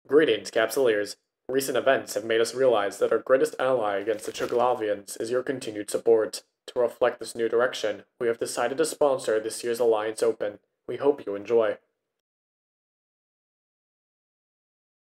Greetings, Capsuleers. Recent events have made us realize that our greatest ally against the Chuglavians is your continued support. To reflect this new direction, we have decided to sponsor this year's Alliance Open. We hope you enjoy.